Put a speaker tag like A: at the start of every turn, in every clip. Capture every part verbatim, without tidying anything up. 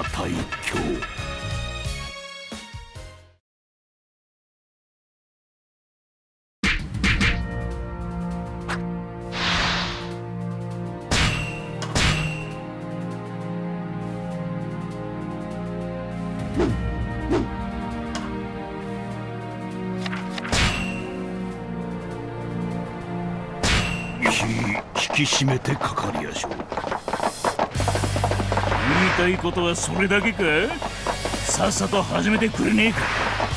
A: た一興。引き締めてかかりやしょう。
B: 言いたいことはそれだけか。さっさと始めてくれねえか。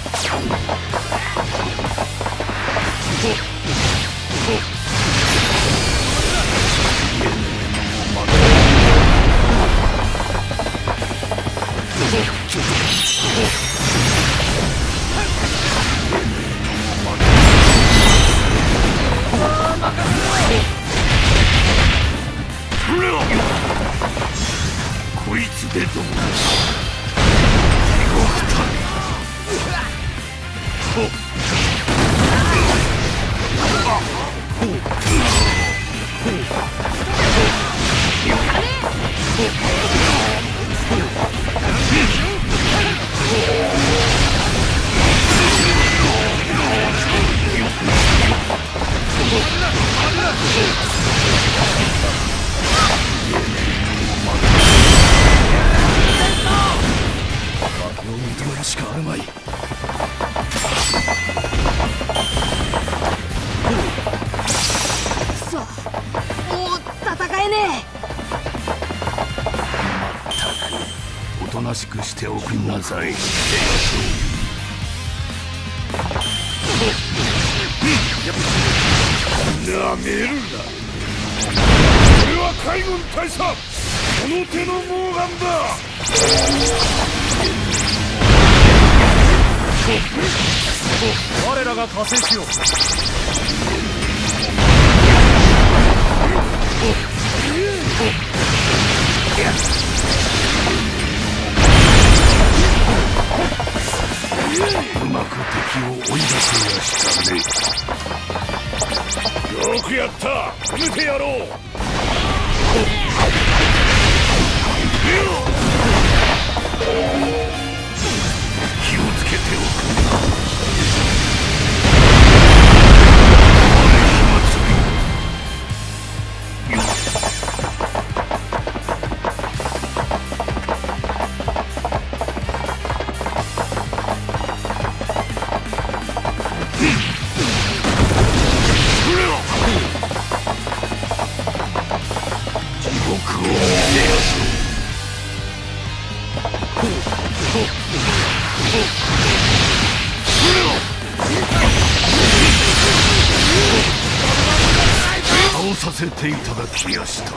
A: こいつでどうだ。認めるしかあるまい。
C: くそ、もう戦えねえ。
A: まったくおとなしくしておくんなさい。なめるな。俺は海軍大佐、この手のモーガンだ。
B: 我らが加勢しよう。
A: うまく敵を追い出せやしたね。よくやった。止めてやろう。気をつけておく。倒させていただきやした。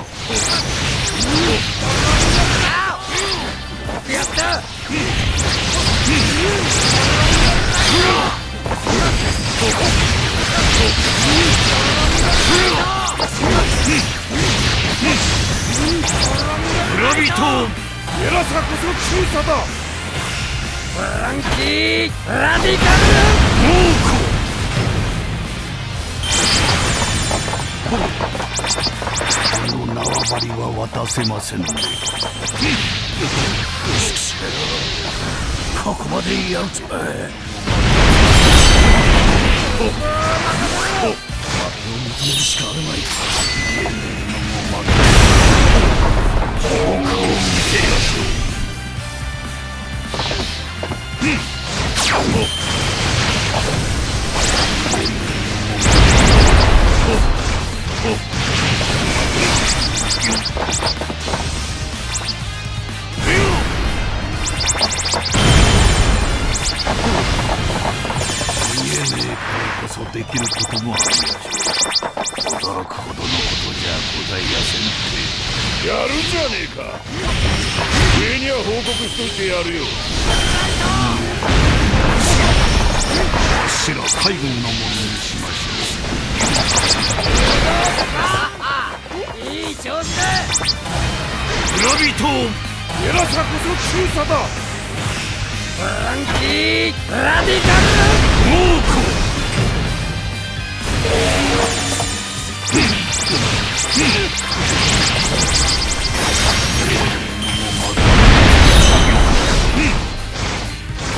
A: やった。村人、偉さこそ中佐だ。
C: フランキー・ラディカル
A: 猛虎。この縄張りは渡せませんね。ここまでやるぞ。負けを認めるしかあるまい。地獄を見てやしょう。見えねえからこそできることもあるやしょう。驚くほどのことじゃございやせんって。やるじゃねえか。上には報告しといてやるよ。わしら海軍のものにしましょう。
C: いい調子だ。
A: 村人、偉さこそ中佐だ。
C: フランキー・ラディカル
A: 猛虎。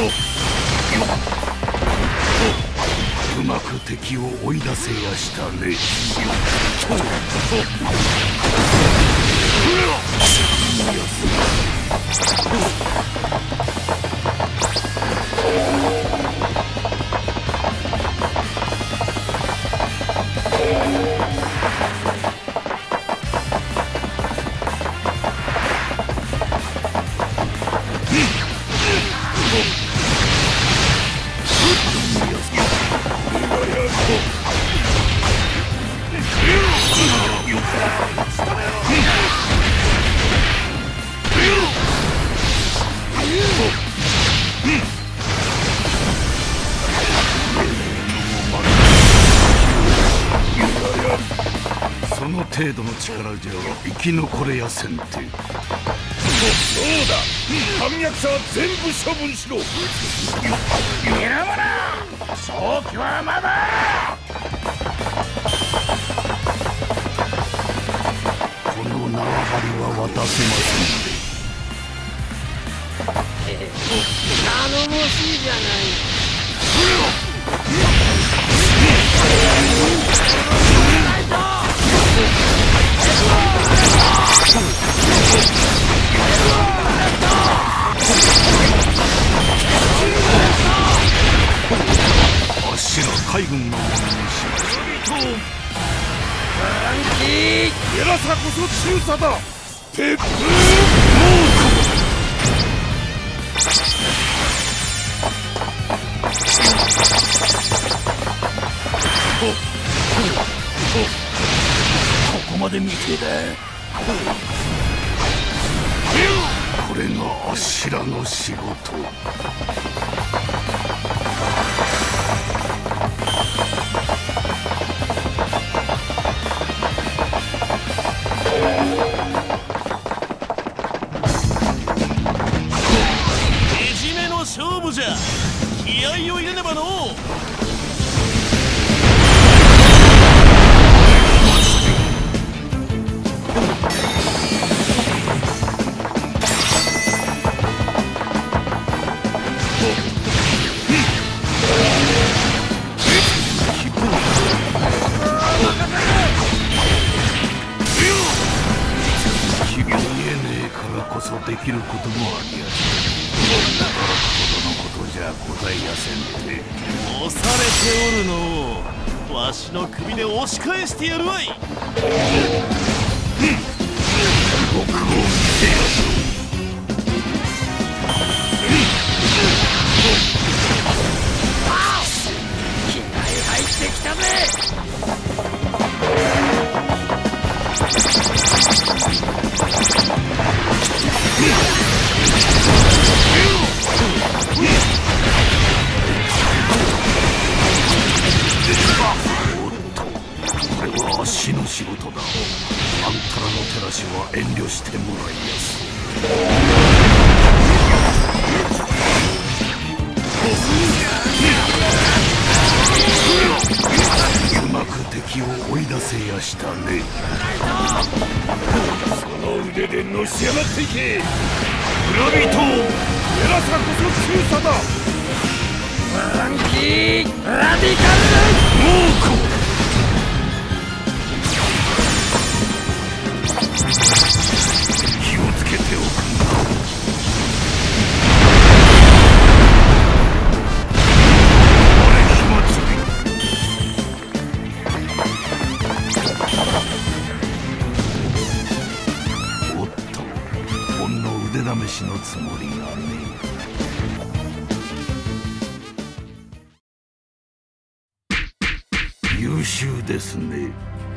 A: うまく敵を追い出せやしたね。その程度の力じゃ生き残れやせんて。そうだ、反逆者は全部処分しろ。
C: 選ぶな、勝機はまだ。
A: この縄張りは渡せませんで。
C: 頼もしいじゃない。
A: あっしら海軍のものにしましょう。偉さこそ強さだ。鉄風
B: ここまで見てだ。
A: これがあっしらの仕事。
B: いじめの勝負じゃ。気合を入れねばのう。
A: できることもありやし、働くほどのことじゃございやせんて。
B: 押されておるのう。わしの首で押し返してやるわい。
A: 僕を見てやる。
C: 気合入ってきたぜ。
A: おっと、これはあっしの仕事だ。あんたらの照らしは遠慮してもらいやす。うまく敵を追い出せやしたね。その腕でのし上がっていけ。村人、偉さこそ強さだ。
C: フランキーラディカル
A: 猛虎。気をつけておくんだ。あれ暇つび。おっと、ほんの腕試しのつもりがね。優秀ですね。